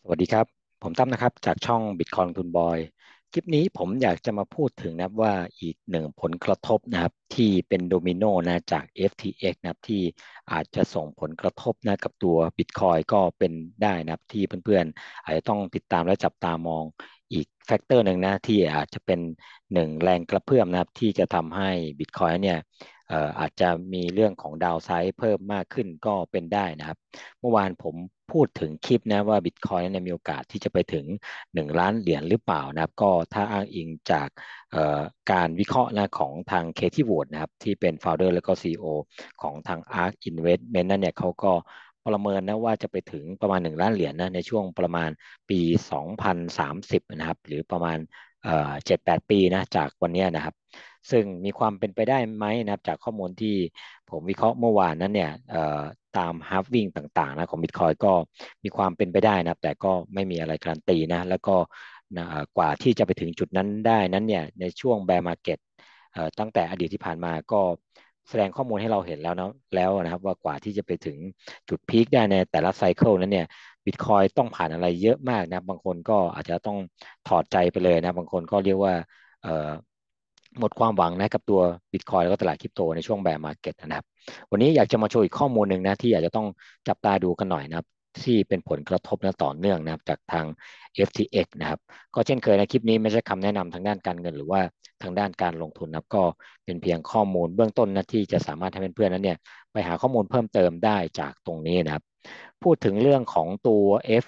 สวัสดีครับผมตั้มนะครับจากช่อง Bitcoin ลงทุนบอยคลิปนี้ผมอยากจะมาพูดถึงนะครับว่าอีกหนึ่งผลกระทบนะครับที่เป็นโดมิโนนะจาก FTX นะครับที่อาจจะส่งผลกระทบนะกับตัว Bitcoin ก็เป็นได้นะครับที่เพื่อนๆอาจจะต้องติดตามและจับตามองอีกแฟกเตอร์หนึ่งนะที่อาจจะเป็นหนึ่งแรงกระเพื่อมนะครับที่จะทำให้ Bitcoin เนี่ยอาจจะมีเรื่องของดาวไซด์เพิ่มมากขึ้นก็เป็นได้นะครับ เมื่อวานผมพูดถึงคลิปนะว่าบิตคอยน์มีโอกาสที่จะไปถึง1 ล้านเหรียญหรือเปล่านะครับก็ถ้าอ้างอิงจากการวิเคราะห์นะของทางเคที่วูดนะครับที่เป็น Founder แล้วก็ CEO ของทาง ARK Investment นั่นเนี่ยเขาก็ประเมินนะว่าจะไปถึงประมาณ1 ล้านเหรียญนะในช่วงประมาณปี2030นะครับหรือประมาณ7-8 ปีนะจากวันนี้นะครับซึ่งมีความเป็นไปได้ไหมนะครับจากข้อมูลที่ผมวิเคราะห์เมื่อวานนั้นเนี่ยตามฮาล์ฟวิ่งต่างๆนะของบิตคอยก็มีความเป็นไปได้นะแต่ก็ไม่มีอะไรการันตีนะแล้วก็นะกว่าที่จะไปถึงจุดนั้นได้นั้นเนี่ยในช่วงแบร์มาร์เก็ตตั้งแต่อดีตที่ผ่านมาก็แสดงข้อมูลให้เราเห็นแล้วนะครับว่ากว่าที่จะไปถึงจุดพีคได้ในแต่ละไซเคิลนั้นเนี่ยบิตคอยต้องผ่านอะไรเยอะมากนะบางคนก็อาจจะต้องถอดใจไปเลยนะบางคนก็เรียกว่าเอ่อหมดความหวังนะกับตัวบิตคอยแล้วก็ตลาดคริปโตในช่วงแบร์มาร์เก็ตนะครับ วันนี้อยากจะมาโชว์อีกข้อมูลหนึ่งนะที่อยากจะต้องจับตาดูกันหน่อยนะครับที่เป็นผลกระทบและต่อเนื่องนะครับจากทาง FTX นะครับก็เช่นเคยนะคลิปนี้ไม่ใช่คำแนะนำทางด้านการเงินหรือว่าทางด้านการลงทุนนะครับก็เป็นเพียงข้อมูลเบื้องต้นนะที่จะสามารถให้เพื่อนๆนั้นเนี่ยไปหาข้อมูลเพิ่มเติมได้จากตรงนี้นะครับพูดถึงเรื่องของตัว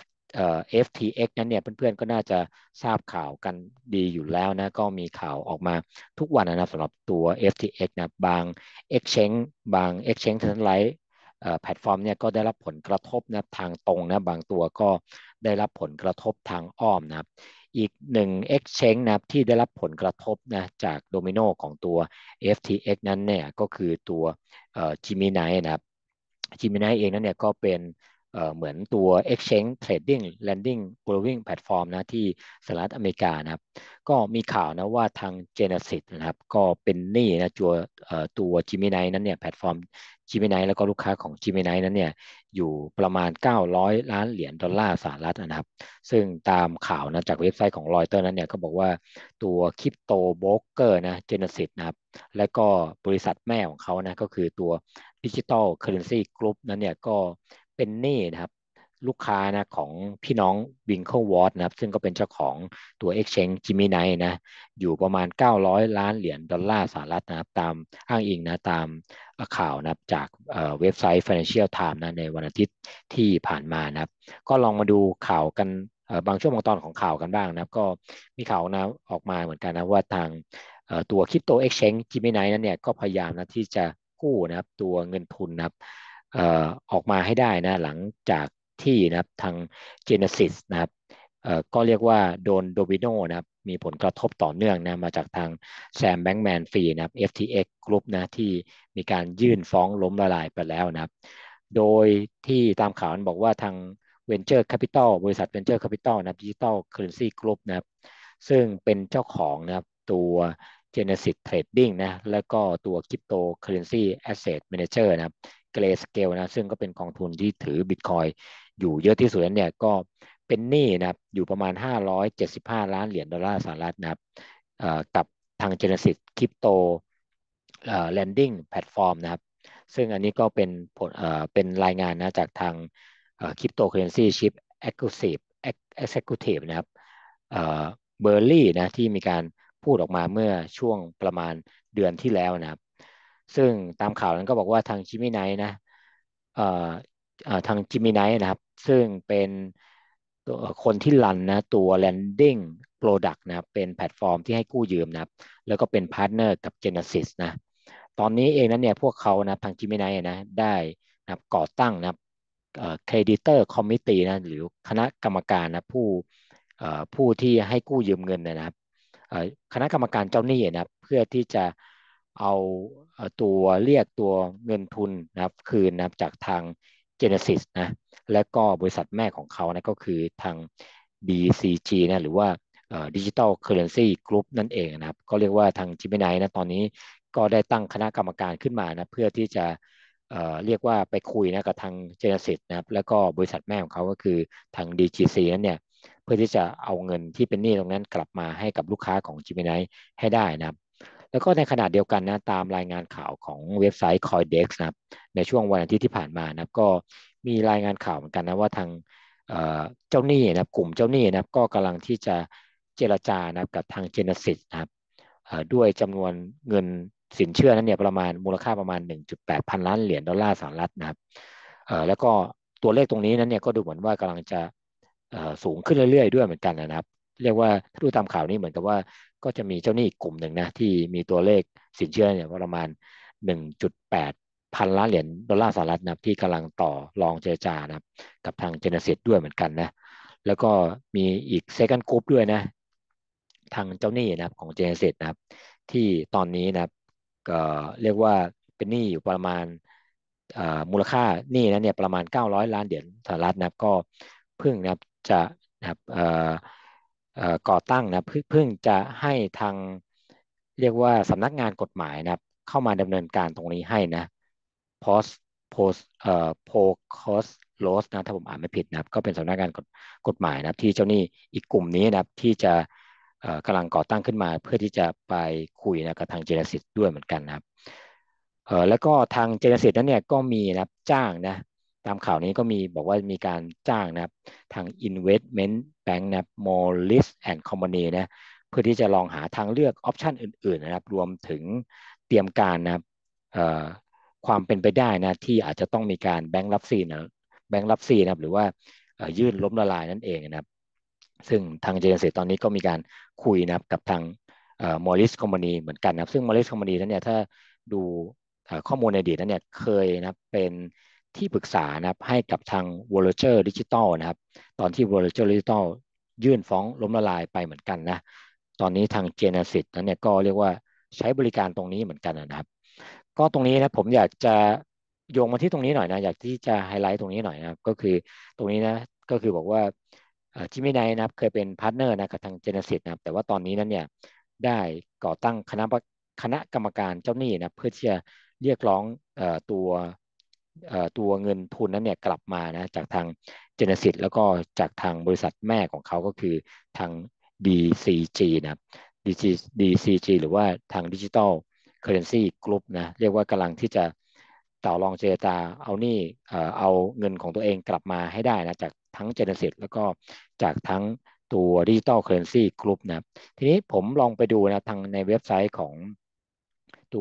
FTX นั้นเนี่ยเพื่อนๆก็น่าจะทราบข่าวกันดีอยู่แล้วนะก็มีข่าวออกมาทุกวันนะครับสำหรับตัว FTX นะexchange บาง exchange ทั้งหลายแพลตฟอร์มเนี่ยก็ได้รับผลกระทบนะทางตรงนะบางตัวก็ได้รับผลกระทบทางอ้อมนะครับอีกหนึ่ง exchange นะครับที่ได้รับผลกระทบนะจากโดมิโนของตัว FTX นั้นเนี่ยก็คือตัวGemini นะครับ Gemini เองนั้นเนี่ยก็เป็นเหมือนตัว Exchange Trading Lending Borrowing Platform นะที่สหรัฐอเมริกานะครับก็มีข่าวนะว่าทาง Genesis นะครับก็เป็นหนี้นะตัว Gemini นั้นเนี่ยแพลตฟอร์ม Gemini แล้วก็ลูกค้าของ Gemini นั้นเนี่ยอยู่ประมาณ900 ล้านเหรียญดอลลาร์สหรัฐนะครับซึ่งตามข่าวนะจากเว็บไซต์ของรอยเตอร์นั้นเนี่ยก็บอกว่าตัวคริปโตโบรกเกอร์นะ Genesis นะครับและก็บริษัทแม่ของเขานะก็คือตัว ดิจิ t a ลเคอเรนซีกรุ๊ปนั้นเนี่ยก็เป็นหนี้นะครับลูกค้านะของพี่น้องวิงเคิลวอร์นะครับซึ่งก็เป็นเจ้าของตัว Exchange Gemini นะอยู่ประมาณ900 ล้านเหรียญดอลลาร์สหรัฐนะครับตามอ้างอิงนะตามข่าวนะครับจากเว็บไซต์ Financial Times นะในวันอาทิตย์ที่ผ่านมานะครับก็ลองมาดูข่าวกันบางช่วงบางตอนของข่าวกันบ้างนะครับก็มีข่าวนะออกมาเหมือนกันนะว่าทางตัวคริปโตเอ็กชแนนจ์จิมินายนั้นเนี่ยก็พยายามนะที่จะกู้นะครับตัวเงินทุนนะครับออกมาให้ได้นะหลังจากที่นะครับทาง Genesis นะครับก็เรียกว่าโดนโดมิโนนะครับมีผลกระทบต่อเนื่องนะมาจากทางแซมแบงก์แมนฟรีนะครับ FTX Group นะที่มีการยื่นฟ้องล้มละลายไปแล้วนะครับโดยที่ตามข่าวมันบอกว่าทาง Venture Capital บริษัท Venture Capital นะครับ Digital Currency Group นะครับซึ่งเป็นเจ้าของนะครับตัว Genesis Trading นะแล้วก็ตัว Cryptocurrency Asset Manager นะครับ Grayscale นะซึ่งก็เป็นกองทุนที่ถือ Bitcoin อยู่เยอะที่สุดเนี่ยก็เป็นหนี้นะครับอยู่ประมาณ575 ล้านเหรียญดอลลาร์สหรัฐนะครับกับทาง Genesis Crypto Lending Platform นะครับซึ่งอันนี้ก็เป็นเป็นรายงานนะจากทางCryptocurrency Chief Executive นะครับเบอร์รี่นะที่มีการพูดออกมาเมื่อช่วงประมาณเดือนที่แล้วนะครับซึ่งตามข่าวนั้นก็บอกว่าทางจิมิไนนะเอ่อทางจิมิไนนะครับซึ่งเป็นตัวคนที่รันนะตัว Lending Product นะครับเป็นแพลตฟอร์มที่ให้กู้ยืมนะครับแล้วก็เป็นพาร์ทเนอร์กับ Genesis นะตอนนี้เองนั้นเนี่ยพวกเขานะทางจิมิไนนะได้นะครับก่อตั้งนะครับcreditor committee นะหรือคณะกรรมการนะผู้ที่ให้กู้ยืมเงินนะครับคณะกรรมการเจ้าหนี้นะครับเพื่อที่จะเอาตัวเรียกตัวเงินทุนนะครับคืนนะครับจากทาง Genesis นะและก็บริษัทแม่ของเขานะก็คือทาง BCG นะหรือว่าDigital Currency Group นั่นเองนะครับก็เรียกว่าทาง Gemini นะตอนนี้ก็ได้ตั้งคณะกรรมการขึ้นมานะเพื่อที่จะเรียกว่าไปคุยนะกับทาง Genesis นะครับแล้วก็บริษัทแม่ของเขาก็คือทาง DGC นั้นเนี่ยเพื่อที่จะเอาเงินที่เป็นหนี้ตรงนั้นกลับมาให้กับลูกค้าของ Gemini ให้ได้นะครับแล้วก็ในขณะเดียวกันนะตามรายงานข่าวของเว็บไซต์ CoinDesk นะครับในช่วงวันอาทิตย์ที่ผ่านมานะครับก็มีรายงานข่าวเหมือนกันนะว่าทางเอ่อเจ้าหนี้นะครับกลุ่มเจ้าหนี้นะครับก็กำลังที่จะเจรจานะครับกับทาง Genesis นะครับด้วยจำนวนเงินสินเชื่อนั้นเนี่ยประมาณมูลค่าประมาณ1.8พันล้านเหรียญดอลลาร์สหรัฐนะครับแล้วก็ตัวเลขตรงนี้นั้นเนี่ยก็ดูเหมือนว่ากำลังจะสูงขึ้นเรื่อยๆด้วยเหมือนกันนะครับเรียกว่าถ้าดูตามข่าวนี้เหมือนกับว่าก็จะมีเจ้าหนี้อีกกลุ่มหนึ่งนะที่มีตัวเลขสินเชื่อเนี่ยประมาณ1.8พันล้านเหรียญดอลลาร์สหรัฐนะครับที่กำลังต่อรองเจรจานะครับกับทางเจเนซิสด้วยเหมือนกันนะแล้วก็มีอีกเซคันด์กรุ๊ปด้วยนะทางเจ้าหนี้นะครับของเจเนซิสนะครับที่ตอนนี้นะครับก็เรียกว่าเป็นหนี้อยู่ประมาณมูลค่าหนี้นั้นเนี่ยประมาณ900ล้านเหรียญสหรัฐนะครับก็เพิ่งนะครับจะนะครับก่อตั้งนะเพิ่งจะให้ทางเรียกว่าสำนักงานกฎหมายนะครับเข้ามาดำเนินการตรงนี้ให้นะ post post post loss นะถ้าผมอ่านไม่ผิดนะครับก็เป็นสำนักงานกฎหมายนะครับที่เจ้าหนี้อีกกลุ่มนี้นะครับที่จะกำลังก่อตั้งขึ้นมาเพื่อที่จะไปคุยนะกับทางเจเนซิสด้วยเหมือนกันนะครับแล้วก็ทางเจเนซิสนั้นเนี่ยก็มีนะครับจ้างนะตามข่าวนี้ก็มีบอกว่ามีการจ้างนะครับทาง Investment Bank นะครับ Moelis and Company นะเพื่อที่จะลองหาทางเลือกออปชันอื่นๆนะครับรวมถึงเตรียมการนะครับความเป็นไปได้นะที่อาจจะต้องมีการแบงก์รับซีนะแบงก์รับซีนะครับหรือว่ายื่นล้มละลายนั่นเองนะครับซึ่งทางเจเนซิสตอนนี้ก็มีการคุยนะครับกับทางมอริสคอมพานีเหมือนกันนะครับซึ่งมอริสคอมพานีนั้นเนี่ยถ้าดูข้อมูลในอดีตนั้นเนี่ยเคยนะครับเป็นที่ปรึกษานะครับให้กับทาง Voyager Digital นะครับตอนที่ Voyager Digital ยื่นฟ้องล้มละลายไปเหมือนกันนะตอนนี้ทาง Genesis นั้นเนี่ยก็เรียกว่าใช้บริการตรงนี้เหมือนกันนะครับก็ตรงนี้นะผมอยากจะโยงมาที่ตรงนี้หน่อยนะอยากที่จะไฮไลท์ตรงนี้หน่อยนะครับก็คือตรงนี้นะก็คือบอกว่าจิมินายนะครับเคยเป็นพาร์ทเนอร์นะกับทาง Genesis นะครับแต่ว่าตอนนี้นั้นเนี่ยได้ก่อตั้งคณะกรรมการเจ้าหนี้นะเพื่อที่จะเรียกร้องตัวตัวเงินทุนนั้นเนี่ยกลับมานะจากทาง Genesis แล้วก็จากทางบริษัทแม่ของเขาก็คือทาง DCG นะครับ DG DCG หรือว่าทาง Digital Currency Group นะเรียกว่ากำลังที่จะต่อรองเจรจาเอานี่เอาเงินของตัวเองกลับมาให้ได้นะจากทั้ง Genesis แล้วก็จากทั้งตัว Digital Currency Group นะทีนี้ผมลองไปดูนะทางในเว็บไซต์ของตัว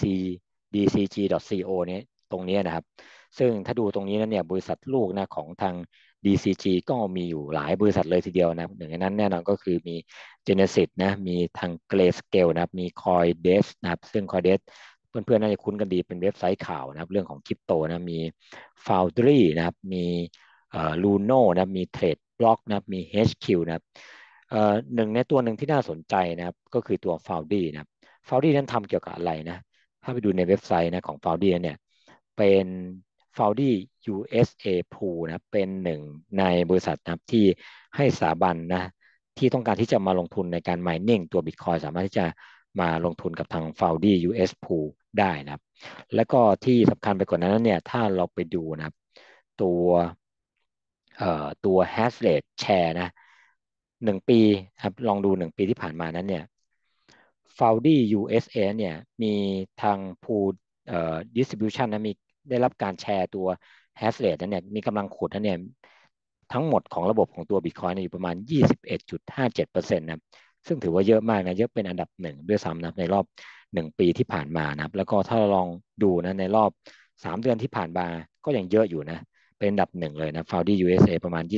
dcg.co เนี่ยตรงนี้นะครับซึ่งถ้าดูตรงนี้นั้นเนี่ยบริษัทลูกนะของทาง DCG ก็มีอยู่หลายบริษัทเลยทีเดียวนะหนึ่งในนั้นแน่นอนก็คือมี Genesis นะมีทาง Grayscale นะครับมี CoinDesk นะครับซึ่ง CoinDesk เพื่อนๆน่าจะคุ้นกันดีเป็นเว็บไซต์ข่าวนะครับเรื่องของคริปโตนะมี Foundry นะครับมีLuno นะครับมี TradeBlock นะครับมี HQ นะครับหนึ่งในตัวหนึ่งที่น่าสนใจนะครับก็คือตัว Foundry นะครับ Foundry นั้นทำเกี่ยวกับอะไรนะถ้าไปดูในเว็บไซต์นะของ Foundry เนี่ยเป็น Foundry USA Pool นะครับเป็นหนึ่งในบริษัทนะครับที่ให้สถาบันนะที่ต้องการที่จะมาลงทุนในการ mining ตัว Bitcoin สามารถที่จะมาลงทุนกับทาง Foundry US Pool ได้นะครับแล้วก็ที่สำคัญไปกว่านั้นเนี่ยถ้าเราไปดูนะครับตัวตัว hash rate share นะ1 ปีครับลองดู1 ปีที่ผ่านมานั้นเนี่ย Foundry USA เนี่ยมีทาง pool distribution นะมีได้รับการแชร์ตัว hash rate นั้นเนี่ยมีกำลังขุดนั้นเนี่ยทั้งหมดของระบบของตัว Bitcoin อยู่ประมาณ21.57%นะซึ่งถือว่าเยอะมากนะเยอะเป็นอันดับหนึ่งด้วยซ้ำนะในรอบ1 ปีที่ผ่านมานะครับแล้วก็ถ้าเราลองดูนะในรอบ3 เดือนที่ผ่านมาก็ยังเยอะอยู่นะเป็นอันดับหนึ่งเลยนะ Foundry USA ประมาณ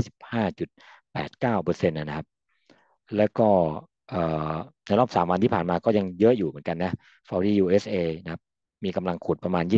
25.89%นะครับแล้วก็เอ่อในรอบ3 วันที่ผ่านมาก็ยังเยอะอยู่เหมือนกันนะ Foundry USA นะครับมีกำลังขุดประมาณ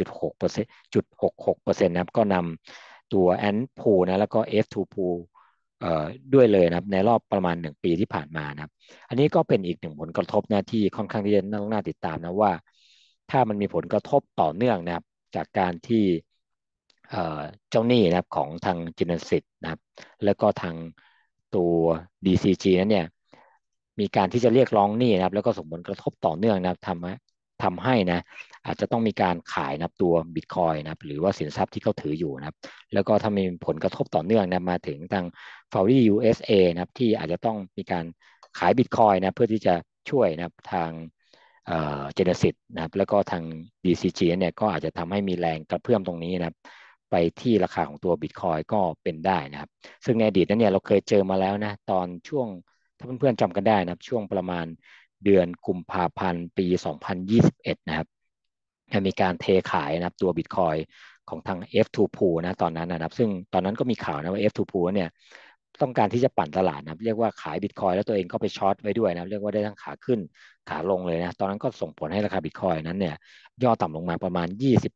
23.6%นะครับก็นำตัว Ant Pool นะแล้วก็ F2 Pool ด้วยเลยนะครับในรอบประมาณ1 ปีที่ผ่านมานะครับอันนี้ก็เป็นอีกหนึ่งผลกระทบนะที่ค่อนข้างที่จะน่าติดตามนะว่าถ้ามันมีผลกระทบต่อเนื่องนะครับจากการที่เอ่อเจ้าหนี้นะครับของทางจินสิตนะครับแล้วก็ทางตัว DCG นั้นเนี่ยมีการที่จะเรียกร้องหนี้นะครับแล้วก็ส่งผลกระทบต่อเนื่องนะครับทำให้ทำให้นะอาจจะต้องมีการขายนะตัวบิตคอยนะหรือว่าสินทรัพย์ที่เขาถืออยู่นะครับแล้วก็ถ้ามีผลกระทบต่อเนื่องนะมาถึงทาง Foundry USA นะครับที่อาจจะต้องมีการขายบิตคอยนะเพื่อที่จะช่วยนะครับทางเจเนซิสนะครับแล้วก็ทาง DCG เนี่ยก็อาจจะทำให้มีแรงกระเพื่อมตรงนี้นะครับไปที่ราคาของตัวบิตคอยก็เป็นได้นะครับซึ่งในอดีตนั้นเนี่ยเราเคยเจอมาแล้วนะตอนช่วงถ้าเพื่อนๆจำกันได้นะครับช่วงประมาณเดือนกุมภาพันธ์ปี2021นะครับมีการเทขายนะครับตัวบิตคอยของทาง F2 Pool นะตอนนั้นนะครับซึ่งตอนนั้นก็มีข่าวนะว่า F2 Pool เนี่ยต้องการที่จะปั่นตลาดนะเรียกว่าขายบิตคอยแล้วตัวเองก็ไปช็อตไว้ด้วยนะเรียกว่าได้ทั้งขาขึ้นขาลงเลยนะตอนนั้นก็ส่งผลให้ราคาบิตคอยนั้นเนี่ยย่อต่ำลงมาประมาณ20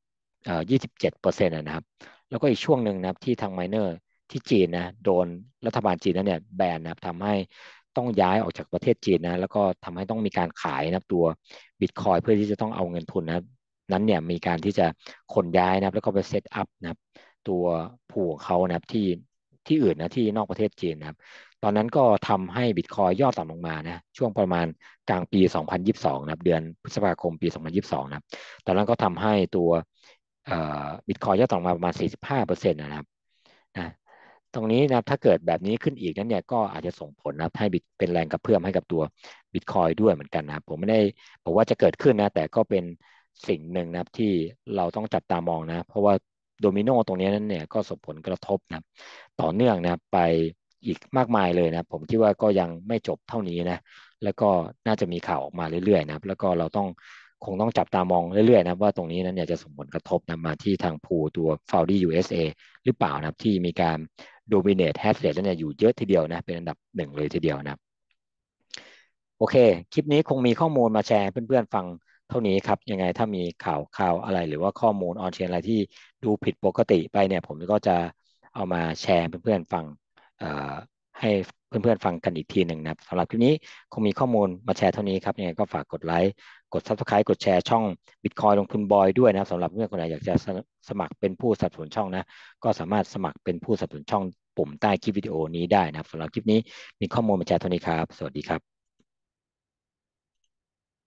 27%นะครับแล้วก็อีกช่วงหนึ่งนะครับที่ทางไมเนอร์ที่จีนนะโดนรัฐบาลจีนนั้นเนี่ยแบนนะครับทำให้ต้องย้ายออกจากประเทศจีนนะแล้วก็ทำให้ต้องมีการขายนะตัวบิตคอยเพื่อที่จะต้องเอาเงินทุนนะนั้นเนี่ยมีการที่จะขนย้ายนะครับแล้วก็ไปเซตอัพนะครับตัวผูของเขานะครับที่อื่นนะที่นอกประเทศจีนนะครับตอนนั้นก็ทำให้บิตคอยย่อต่ำลงมานะช่วงประมาณกลางปี2022นะครับเดือนพฤษภาคมปี2022นะครับตอนนั้นก็ทำให้ตัวบิตคอยย่อต่ำมาประมาณ45%นะครับนะตรงนี้นะครับถ้าเกิดแบบนี้ขึ้นอีกนั้นเนี่ยก็อาจจะส่งผลนะครับให้บิตเป็นแรงกระเพื่อมให้กับตัวบิตคอยด้วยเหมือนกันนะครับผมไม่ได้บอกว่าจะเกิดขึ้นนะแต่ก็เป็นสิ่งหนึ่งนะครับที่เราต้องจับตามองนะเพราะว่าโดมิโนตรงนี้นั้นเนี่ยก็ส่งผลกระทบนะต่อเนื่องนะไปอีกมากมายเลยนะผมคิดว่าก็ยังไม่จบเท่านี้นะแล้วก็น่าจะมีข่าวออกมาเรื่อยๆนะครับแล้วก็เราต้องคงต้องจับตามองเรื่อยๆนะว่าตรงนี้นั้นเนี่ยจะส่งผลกระทบนะมาที่ทางพูตัว Foundry USA หรือเปล่านะครับที่มีการ dominate hash rate แล้วเนี่ยอยู่เยอะทีเดียวนะเป็นอันดับหนึ่งเลยทีเดียวนะครับโอเคคลิปนี้คงมีข้อมูลมาแชร์เพื่อนๆฟังเท่านี้ครับยังไงถ้ามีข่าวอะไรหรือว่าข้อมูลออนเชนอะไรที่ดูผิดปกติไปเนี่ยผมก็จะเอามาแชร์เพื่อนๆฟังเอ่อให้เพื่อนๆฟังกันอีกทีหนึ่งนะครับสำหรับคลิปนี้คงมีข้อมูลมาแชร์เท่านี้ครับยังไงก็ฝากกดไลค์กด Subscribe กดแชร์ช่อง Bitcoin ลงทุนบอยด้วยนะสำหรับเพื่อนคนไหนอยากจะสมัครเป็นผู้สนับสนุนช่องนะก็สามารถสมัครเป็นผู้สนับสนุนช่องปุ่มใต้คลิปวิดีโอนี้ได้นะครับสำหรับคลิปนี้มีข้อมูลมาแชร์เท่านี้ครับสวัสดีครับ